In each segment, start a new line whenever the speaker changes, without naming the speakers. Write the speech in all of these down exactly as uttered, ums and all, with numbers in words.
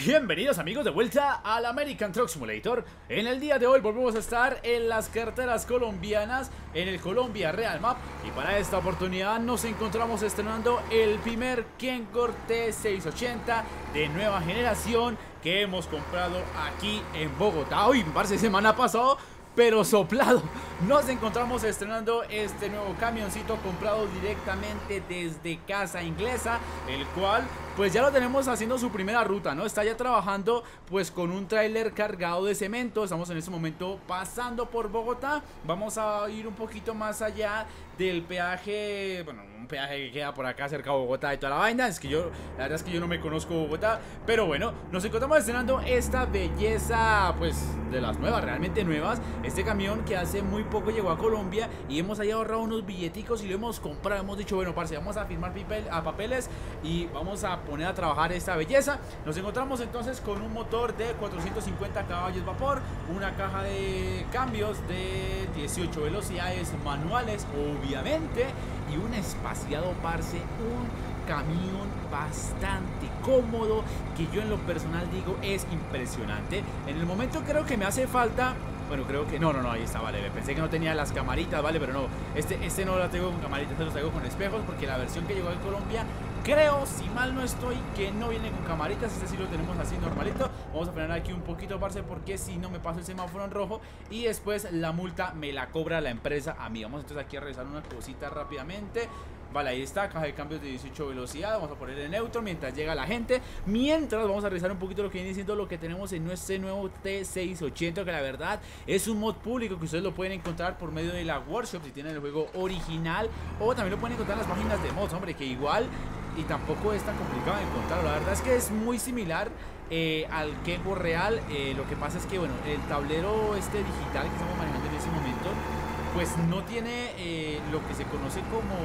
Bienvenidos amigos de vuelta al American Truck Simulator. En el día de hoy volvemos a estar en las carreteras colombianas, en el Colombia Real Map. Y para esta oportunidad nos encontramos estrenando el primer Kenworth T seiscientos ochenta de nueva generación que hemos comprado aquí en Bogotá. Uy, parce, semana pasado, pero soplado. Nos encontramos estrenando este nuevo camioncito comprado directamente desde Casa Inglesa, el cual pues ya lo tenemos haciendo su primera ruta, ¿no? Está ya trabajando pues con un tráiler cargado de cemento. Estamos en este momento pasando por Bogotá. Vamos a ir un poquito más allá del peaje, bueno, un peaje que queda por acá cerca de Bogotá y toda la vaina. Es que yo, la verdad es que yo no me conozco Bogotá, pero bueno, nos encontramos estrenando esta belleza pues de las nuevas, realmente nuevas. Este camión que hace muy poco llegó a Colombia y hemos ahí ahorrado unos billeticos y lo hemos comprado. Hemos dicho, bueno, parce, vamos a firmar papel, a papeles y vamos a poner a trabajar esta belleza. Nos encontramos entonces con un motor de cuatrocientos cincuenta caballos vapor, una caja de cambios de dieciocho velocidades manuales, obviamente, y un espaciado, parce, un camión bastante cómodo que yo en lo personal digo es impresionante. En el momento creo que me hace falta, bueno, creo que no, no, no, ahí está, vale. Pensé que no tenía las camaritas, vale, pero no. Este, este no lo tengo con camaritas, este lo traigo con espejos, porque la versión que llegó en Colombia, creo, si mal no estoy, que no viene con camaritas. Este sí lo tenemos así normalito. Vamos a frenar aquí un poquito, parce, porque si no me paso el semáforo en rojo y después la multa me la cobra la empresa a mí. Vamos entonces aquí a revisar una cosita rápidamente. Vale, ahí está, caja de cambios de dieciocho velocidades. Vamos a poner en neutro mientras llega la gente. Mientras vamos a revisar un poquito lo que viene siendo lo que tenemos en nuestro nuevo T seiscientos ochenta, que la verdad es un mod público que ustedes lo pueden encontrar por medio de la workshop si tienen el juego original, o también lo pueden encontrar en las páginas de mods, hombre, que igual y tampoco es tan complicado de encontrarlo. La verdad es que es muy similar eh, al Kenworth real. Eh, lo que pasa es que, bueno, el tablero este digital que estamos manejando en ese momento pues no tiene eh, lo que se conoce como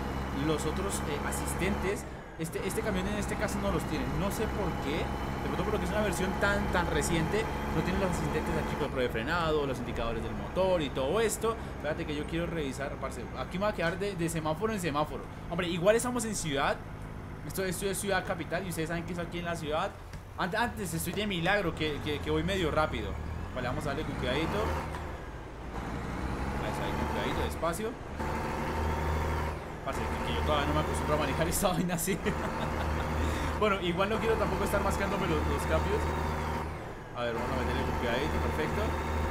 los otros eh, asistentes. Este, este camión en este caso no los tiene, no sé por qué. De pronto porque es una versión tan tan reciente, no tiene los asistentes aquí con el pro de frenado, los indicadores del motor y todo esto. Espérate que yo quiero revisar, parce. Aquí me va a quedar de, de semáforo en semáforo. Hombre, igual estamos en ciudad. Esto, esto es ciudad capital y ustedes saben que es aquí en la ciudad. Antes, antes estoy de milagro que, que, que voy medio rápido. Vale, vamos a darle con cuidadito. Cuidadito, despacio. Parce, que, que yo todavía no me acostumbro a manejar esta vaina así. Bueno, igual no quiero tampoco estar mascándome los, los cambios. A ver, vamos a meterle con cuidadito, perfecto.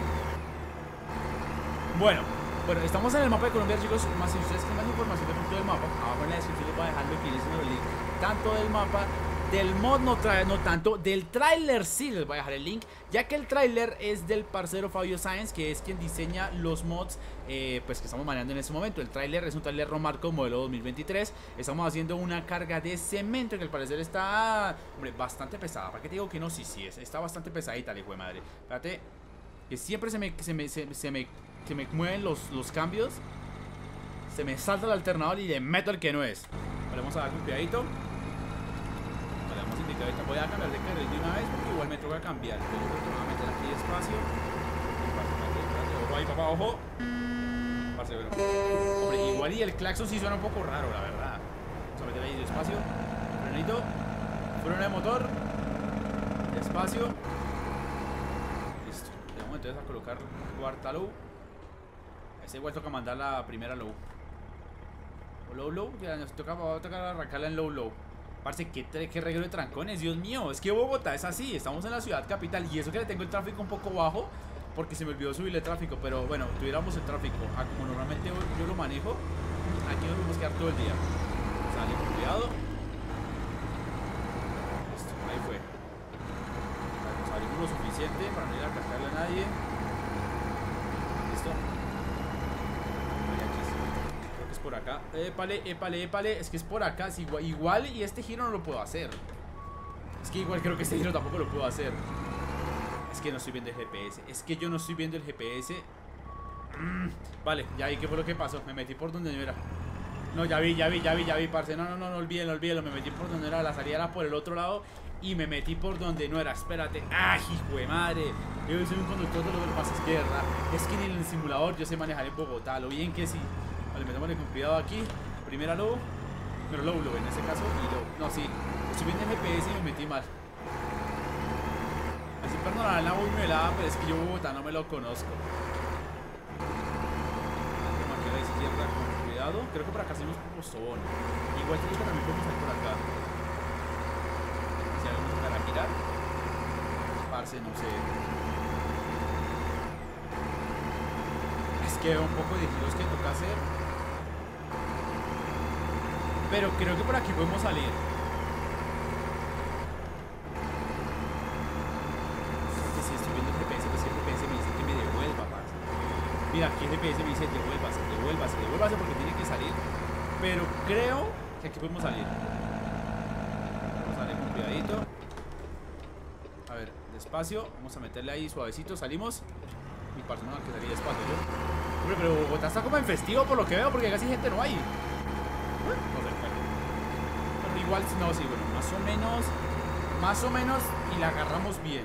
Bueno, bueno, estamos en el mapa de Colombia, chicos. Más si ustedes quieren más información del mapa, abajo en la descripción les voy a dejar lo que viene siendo el link tanto del mapa. Del mod no trae, no tanto. Del tráiler sí les voy a dejar el link, ya que el tráiler es del parcero Fabio Sáenz, que es quien diseña los mods eh, pues que estamos manejando en este momento. El tráiler es un tráiler Romarco modelo dos mil veintitrés. Estamos haciendo una carga de cemento que al parecer está, hombre, bastante pesada. ¿Para qué te digo que no? Sí, sí, es, está bastante pesadita, le hijo de madre. Espérate, que siempre se me, se me, se, se me, se me mueven los, los cambios. Se me salta el alternador y le meto el que no es. Vale, vamos a dar un cuidadito. Voy a cambiar de carril de una vez porque igual me toca cambiar. Yo creo que me voy a meter aquí despacio. Ojo ahí, papá, ojo. Parce, bueno. Hombre, igual y el claxon sí suena un poco raro, la verdad. Vamos a meter ahí despacio. Frenito. Freno de motor. Despacio. Listo. Tenemos entonces a colocar cuarta low. A este igual toca mandar la primera low. O low low. Ya nos toca, va a tocar arrancarla en low low. Parce, qué, qué reguero de trancones, Dios mío. Es que Bogotá es así, estamos en la ciudad capital. Y eso que le tengo el tráfico un poco bajo, porque se me olvidó subirle el tráfico. Pero bueno, tuviéramos el tráfico ah, como normalmente yo, yo lo manejo, aquí nos vamos a quedar todo el día. Sale con cuidado. Listo, ahí fue. Salimos lo suficiente para no ir a cascarle a nadie. Listo. Por acá, épale, épale, épale. Es que es por acá, es igual, igual y este giro no lo puedo hacer. Es que igual creo que este giro tampoco lo puedo hacer. Es que no estoy viendo el G P S. Es que yo no estoy viendo el G P S. mm, Vale, ya vi qué fue lo que pasó. Me metí por donde no era. No, ya vi, ya vi, ya vi, ya vi, parce. No, no, no, no olvídelo, olvídelo. Me metí por donde era, la salida era por el otro lado y me metí por donde no era. Espérate. ¡Ay, hijo de madre! Yo soy un conductor de lo que pasa es que, ¿verdad? Es que ni en el simulador yo sé manejar en Bogotá. Lo bien que sí. Vale, metémosle con cuidado aquí. Primera low. Pero low, low en ese caso. Y low. No, sí. Estoy viendo el G P S y me metí mal. sonará la muy melada, pero es que yo Bogotá no me lo conozco. Aquí a la izquierda, con cuidado. Creo que por acá hacemos un postobón. Igual creo que también podemos salir por acá. Si alguien nos a girar. Parce, no sé. Es que veo un poco de giros que toca hacer. Pero creo que por aquí podemos salir. Que si estoy viendo el G P S, pues el G P S me dice que me devuelva, parce. Mira, aquí el G P S me dice devuélvase, devuélvase, devuélvase porque tiene que salir. Pero creo que aquí podemos salir. Vamos a salir con cuidadito. A ver, despacio. Vamos a meterle ahí suavecito. Salimos. Mi persona que salía despacio, ¿yo? Hombre, pero Bogotá está como en festivo por lo que veo, porque casi gente no hay. No sé, bueno. Pero igual, no, sí, bueno, más o menos. Más o menos. Y la agarramos bien.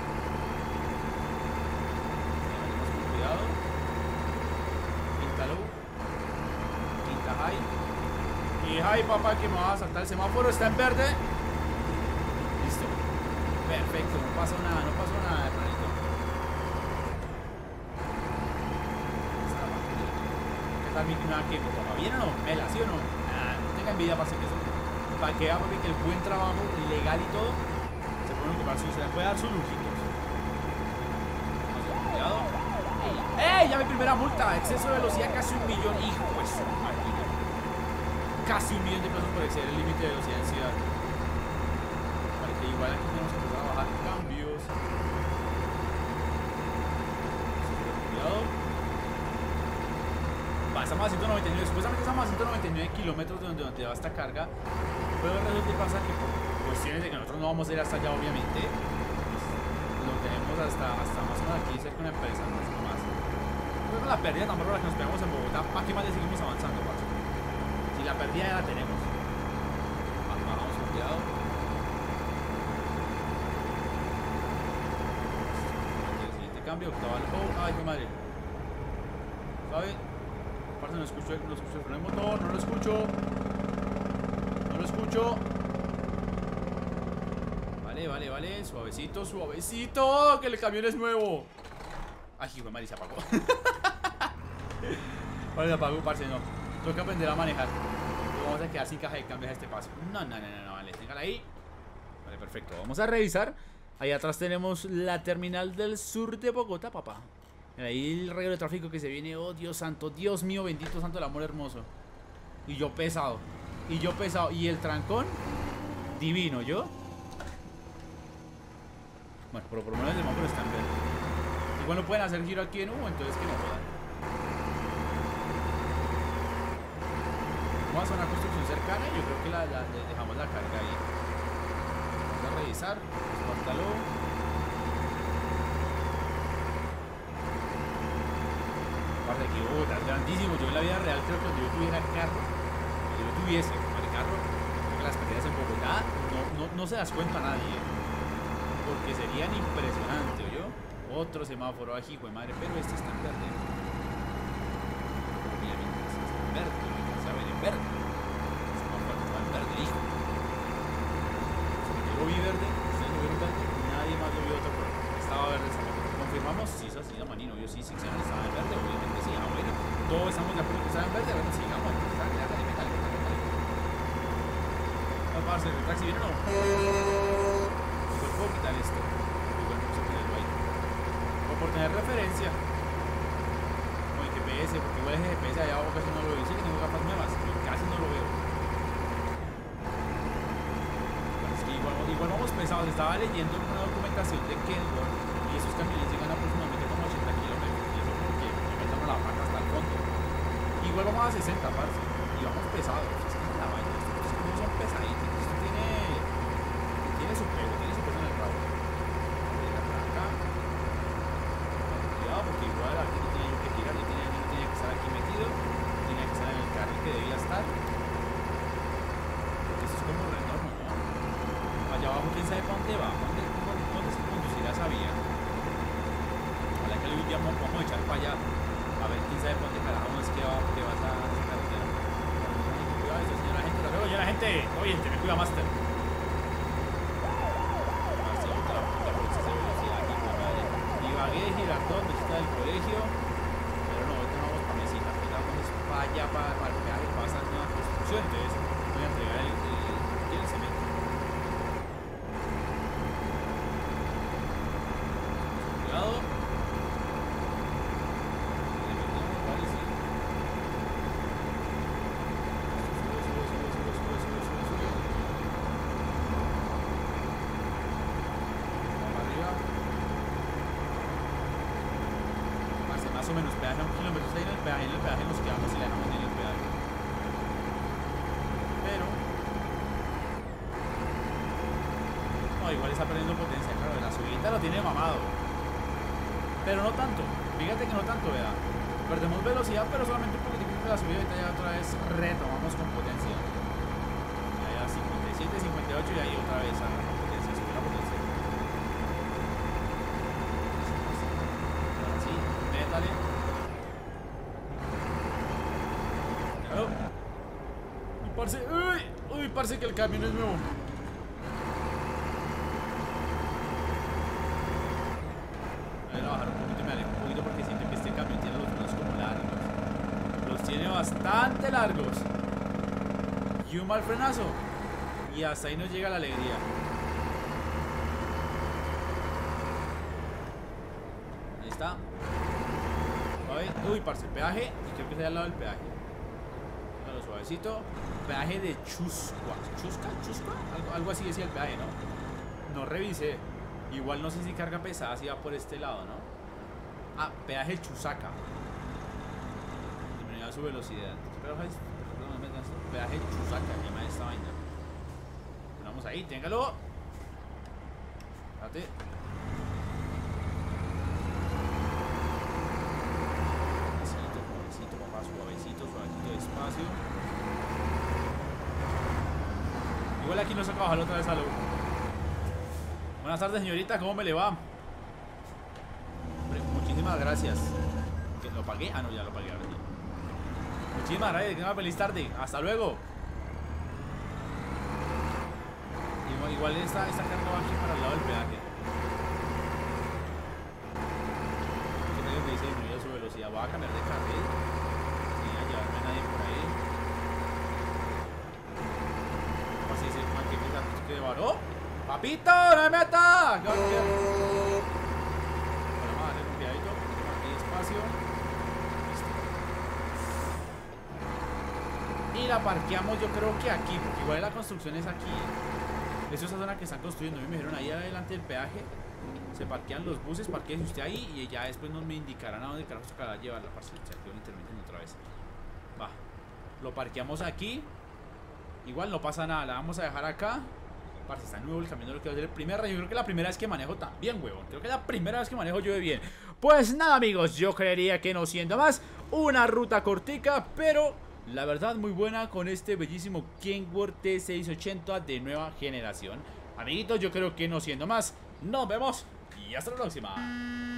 Con cuidado. Quinta low. Quinta high. Y high, papá, que me va a saltar el semáforo. Está en verde. Listo. Perfecto, no pasó nada, no pasó nada, hermanito. ¿Qué tal mi clima aquí? ¿Papá bien o no? ¿Mela, sí o no? Ah, no tenga envidia para hacer eso. Para que haga que el buen trabajo, legal y todo, se pueden ocupar su, se les puede dar sus lujitos. Cuidado. ¡Ey! Ya mi primera multa. Exceso de velocidad, casi un millón. Hijo de su máquina. Casi un millón de pesos por exceder el límite de velocidad en ciudad. Vale, que igual aquí tenemos que empezar a bajar cambios. Cuidado. Va, estamos a ciento noventa y nueve. Supuestamente estamos a ciento noventa y nueve kilómetros de donde, donde va esta carga. Pero resulta y pasa que por cuestiones de que nosotros no vamos a ir hasta allá, obviamente, pues, lo tenemos hasta, hasta más o menos aquí cerca de una empresa, más o más. Pero la pérdida tan barra que nos pegamos en Bogotá, ¿para qué más le seguimos avanzando, parce? Si la pérdida ya la tenemos. Bajamos con cuidado. El siguiente cambio, octava al oh, ay, qué madre. ¿Sabe? Aparte no escucho, no escucho el freno de motor, no lo escucho. No lo escucho. Vale, vale, vale. Suavecito, suavecito. Que el camión es nuevo. Ay, hijo de madre, se apagó. Vale, se apagó, parce, no. Tengo que aprender a manejar. Vamos a quedar sin caja de cambios a este paso. No, no, no, no, no, vale, téngala ahí. Vale, perfecto. Vamos a revisar. Ahí atrás tenemos la terminal del sur de Bogotá, papá. Ahí el regalo de tráfico que se viene. Oh, Dios santo, Dios mío, bendito santo el amor hermoso. Y yo pesado. Y yo pesado. Y el trancón divino, ¿yo? Bueno, pero por lo menos el semáforo está en verde. Igual no pueden hacer giro aquí en U, entonces que no puedan. Vamos a hacer una construcción cercana y yo creo que la, la, le dejamos la carga ahí. Vamos a revisar. Espártalo. Aparte aquí, Bogotá es grandísimo. Yo en la vida real creo que cuando yo tuviera carro, si yo tuviese el carro, creo que las pérdidas en Bogotá no, no, no se las cuento a nadie. Porque serían impresionantes, ¿oyó? Otro semáforo aquí, hijo de madre, pero este está en verde. Mira, mira, este está en verde, no alcanza a ver en verde. El semáforo está en verde, hijo. Yo lo vi verde, ustedes lo vieron verde, nadie más lo vio otro color. Estaba verde el semáforo. ¿Confirmamos? Sí, eso sí, no, manino, yo sí, sí, sí, estaba en verde, obviamente sí, ah, bueno. Todos estamos de acuerdo que estaba en verde, bueno, sigamos, entonces, dale, dale, dale, dale, dale, dale. Vamos a ver, ¿el taxi viene o no? Puedo quitar esto. Y bueno, vamos a ponerlo ahí. O por tener referencia. Como el G P S, porque igual el G P S allá abajo casi no lo veo. Sí que tengo gafas nuevas, pero casi no lo veo. Bueno, es que igual, igual vamos pesados. Estaba leyendo una documentación de Kenworth y esos camiones llegan aproximadamente como ochenta kilómetros. Y eso porque me metamos la vaca hasta el fondo. Igual vamos a sesenta, parce. Y vamos pesados. Es que es la vaina. Estos camiones son pesaditos. Esto tiene, tiene su peso, tiene su peso en el rabo. Porque igual aquí no tenía yo que girar, yo tenía, yo no tenía que estar aquí metido, tenía que estar en el carril que debía estar. Porque esto es como retorno, ¿no? Allá abajo quién sabe para dónde va, dónde, dónde, dónde se conducirá esa vía. Ojalá que hoy día vamos a echar para allá, a ver quién sabe para dónde carajo es que va, que va esa, esa carretera. Cuidado, ese cartón, mesita del colegio. Pero no, ahorita no vamos para mesita, ahorita vamos para allá, para, para el peaje, para esas nuevas construcciones. Entonces voy a entregar el, el, el cemento. Cuidado. Vale, sí. Sube, sube, sube, sube, sube, sube, sube, sube. Vamos para arriba. Más, más o menos, peaje a un kilómetro. Está ahí en el peaje, en el peaje nos quedamos y le dejamos en el peaje. Pero no, igual está perdiendo potencia, claro, la subida lo tiene mamado. Pero no tanto, fíjate que no tanto, vea. Perdemos velocidad, pero solamente un poquitico de la subida y ya otra vez retomamos con potencia. Ya, ya cincuenta y siete, cincuenta y ocho y ahí otra vez a la potencia, subir la potencia. Ahora sí, métale. Claro. Uy, parce, uy, uy, parce que el camino es nuevo. Voy a bajar un poquito, me alejo un poquito porque siento que este camión tiene los frenos como largos. Los tiene bastante largos. Y un mal frenazo. Y hasta ahí nos llega la alegría. Ahí está. Uy, parce, peaje. Y creo que está al lado del peaje. Lo suavecito. Peaje de Chusca. ¿Chusca? ¿Chusca? Algo, algo así decía el peaje, ¿no? No revisé. Igual no sé si carga pesada, si va por este lado, ¿no? Ah, peaje Chusaca. Disminuida su velocidad. Pero peaje Chusaca, llama esta vaina. Ponemos ahí, téngalo. Espérate. Suavecito, suavecito, papá, suavecito, suavecito, despacio. Igual aquí nos saca bajar otra vez a lo. Buenas tardes, señorita, ¿cómo me le va? Hombre, muchísimas gracias. ¿Qué, ¿Lo pagué? Ah, no, ya lo pagué ahora sí. Muchísimas gracias, que tenga una feliz tarde. Hasta luego. Igual, igual esta, esta carga va aquí para el lado del peaje. ¿Qué tengo que dice disminuir su velocidad? Voy a cambiar de carril. Sin llevarme a nadie por ahí. ¿Cómo así dice el man que que varó? ¡Papito, no me meta! Bueno, vamos a darle un cuidadito. Aquí espacio. Listo. Y la parqueamos yo creo que aquí, porque igual la construcción es aquí. Es esa zona que están construyendo. Me dijeron ahí adelante del peaje. Se parquean los buses, parquéese usted ahí y ya después nos me indicarán a dónde carajo tocará llevar la parcela. Aquí intermiten otra vez. Va. Lo parqueamos aquí. Igual no pasa nada, la vamos a dejar acá. Parce, está nuevo el camión de lo que va a ser el primer rayo. Yo creo que la primera vez que manejo también, huevón. Creo que es la primera vez que manejo yo de bien. Pues nada, amigos, yo creería que no siendo más, una ruta cortica, pero la verdad muy buena con este bellísimo Kenworth T seiscientos ochenta de nueva generación. Amiguitos, yo creo que no siendo más, nos vemos y hasta la próxima.